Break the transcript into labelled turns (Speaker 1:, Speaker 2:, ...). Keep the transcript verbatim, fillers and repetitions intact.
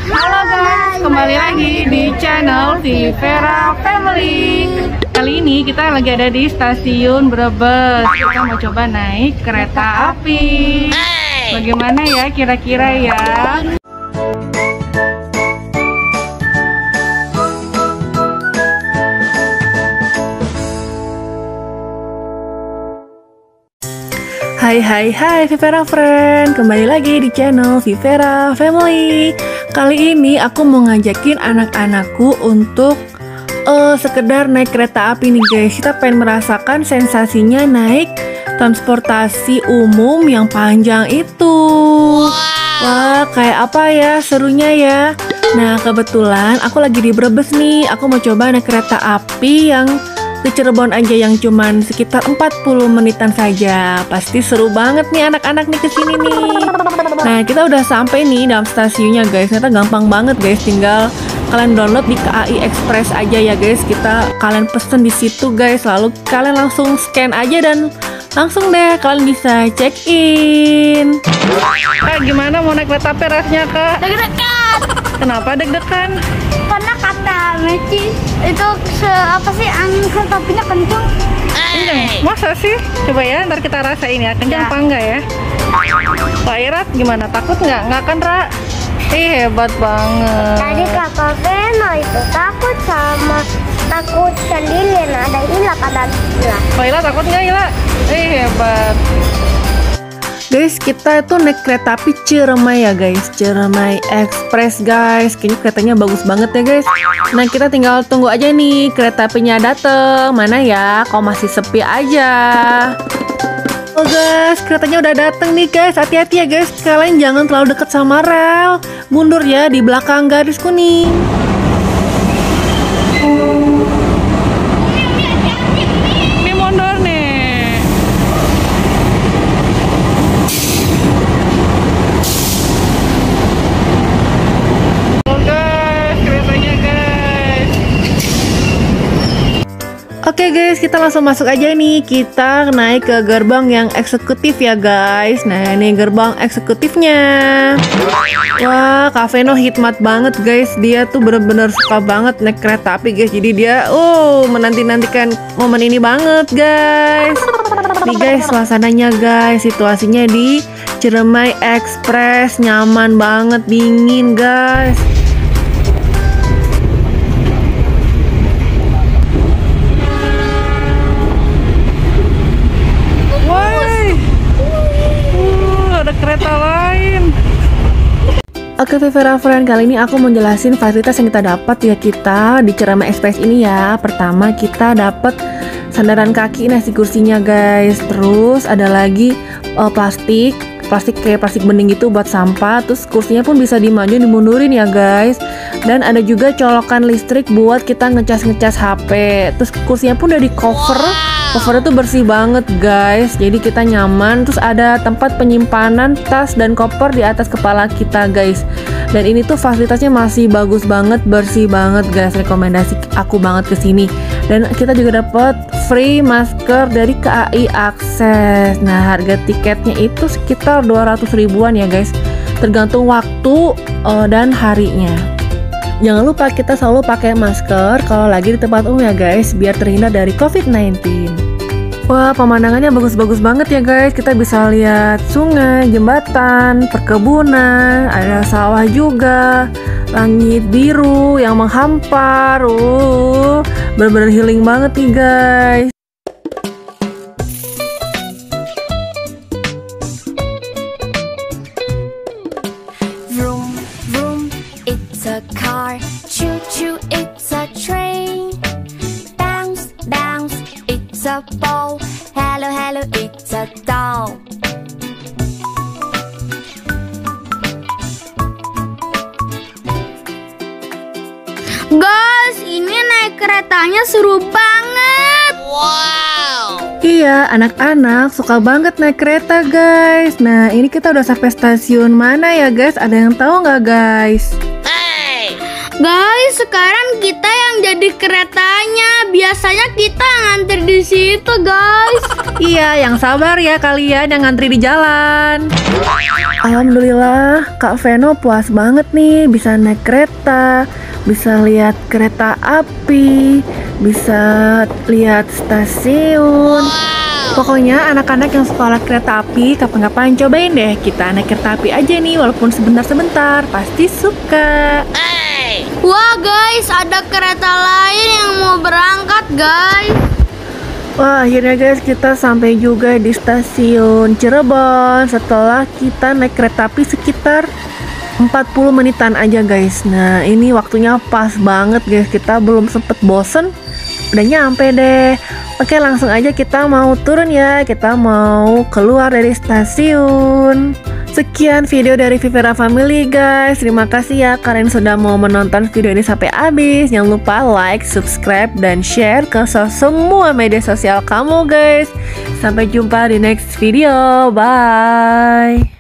Speaker 1: Halo guys, kembali lagi di channel Vivera Family. Kali ini kita lagi ada di stasiun Brebes. Kita mau coba naik kereta api. Bagaimana ya kira-kira ya? Hai hai hai Vivera Friend, kembali lagi di channel Vivera Family. Kali ini aku mau ngajakin anak-anakku untuk uh, sekedar naik kereta api nih guys. Kita pengen merasakan sensasinya naik transportasi umum yang panjang itu. Wah, kayak apa ya serunya ya. Nah, kebetulan aku lagi di Brebes nih. Aku mau coba naik kereta api yang ke Cirebon aja, yang cuman sekitar empat puluh menitan saja. Pasti seru banget nih anak-anak nih kesini nih. Nah, kita udah sampai nih dalam stasiunnya guys. Ternyata gampang banget guys, tinggal kalian download di K A I Express aja ya guys. Kita kalian pesen di situ guys, lalu kalian langsung scan aja dan langsung deh kalian bisa check in. Kak, gimana mau naik kereta api rasanya Kak?
Speaker 2: Deg-degan.
Speaker 1: Kenapa deg-degan?
Speaker 2: Karena kata Meci itu se apa sih angin kereta apinya kenceng.
Speaker 1: Kenceng? Masa sih? Coba ya, ntar kita rasain ya. Kenceng
Speaker 2: Ya.
Speaker 1: apa enggak ya? Pak Irat gimana? Takut nggak? Nggak kan Ra? Ih, hebat banget.
Speaker 2: Tadi kakak Veno itu takut sama takut sendirian, ada Ila kata Ila.
Speaker 1: Pak Ila takut nggak Ila? Ih, hebat. Guys, kita itu naik kereta api Ciremai ya guys, Ciremai Express guys. Kayaknya keretanya bagus banget ya guys. Nah, kita tinggal tunggu aja nih kereta apinya dateng. Mana ya? Kok masih sepi aja. Oh guys, keretanya udah dateng nih guys. Hati-hati ya guys, kalian jangan terlalu deket sama rel. Mundur ya di belakang garis kuning. Ini mundur nih. Oke guys, kita langsung masuk aja nih. Kita naik ke gerbang yang eksekutif ya guys. Nah, ini gerbang eksekutifnya. Wah, Kak Veno hikmat banget guys. Dia tuh bener-bener suka banget naik kereta api guys. Jadi dia oh menanti-nantikan momen ini banget guys. Nih guys, suasananya guys. Situasinya di Ciremai Express. Nyaman banget, dingin guys. Kereta lain. Oke Vivera Friend, kali ini aku mau jelasin fasilitas yang kita dapat ya kita di Ciremai Express ini ya. Pertama kita dapat sandaran kaki nasi kursinya guys. Terus ada lagi uh, plastik plastik kayak plastik bening gitu buat sampah. Terus kursinya pun bisa dimajuin dimundurin ya guys. Dan ada juga colokan listrik buat kita ngecas-ngecas H P. Terus kursinya pun udah di cover. Covernya tuh bersih banget guys, jadi kita nyaman. Terus ada tempat penyimpanan tas dan koper di atas kepala kita guys. Dan ini tuh fasilitasnya masih bagus banget, bersih banget guys. Rekomendasi aku banget kesini. Dan kita juga dapat free masker dari K A I Akses. Nah, harga tiketnya itu sekitar dua ratus ribuan ya guys, tergantung waktu uh, dan harinya. Jangan lupa kita selalu pakai masker kalau lagi di tempat umum ya guys, biar terhindar dari covid sembilan belas. Wah, pemandangannya bagus-bagus banget ya guys. Kita bisa lihat sungai, jembatan, perkebunan, ada sawah juga, langit biru yang menghampar. Uh, bener-bener healing banget nih guys.
Speaker 3: Vroom, vroom, it's a car. Choo choo, it's a train. Bounce, bounce, it's a ball. Hello, hello, it's a doll.
Speaker 2: Guys, ini naik keretanya seru banget.
Speaker 3: Wow.
Speaker 1: Iya, anak-anak suka banget naik kereta guys. Nah, ini kita udah sampai stasiun mana ya guys? Ada yang tahu nggak guys?
Speaker 3: Hey.
Speaker 4: Guys, sekarang kita yang jadi keretanya. Biasanya kita ngantri di situ, guys.
Speaker 1: Iya, yang sabar ya kalian yang ngantri di jalan. Alhamdulillah, Kak Veno puas banget nih bisa naik kereta, bisa lihat kereta api, bisa lihat stasiun. Pokoknya anak-anak yang sekolah kereta api kapan-kapan cobain deh kita naik kereta api aja nih walaupun sebentar-sebentar, pasti suka.
Speaker 4: Wah guys, ada kereta lain yang mau berangkat guys.
Speaker 1: Wah, akhirnya guys kita sampai juga di stasiun Cirebon setelah kita naik kereta api sekitar empat puluh menitan aja guys. Nah ini waktunya pas banget guys, kita belum sempet bosen udah nyampe deh. Oke, langsung aja kita mau turun ya, kita mau keluar dari stasiun. Sekian video dari Vivera Family guys. Terima kasih ya kalian sudah mau menonton video ini sampai habis. Jangan lupa like, subscribe, dan share ke semua media sosial kamu guys. Sampai jumpa di next video. Bye.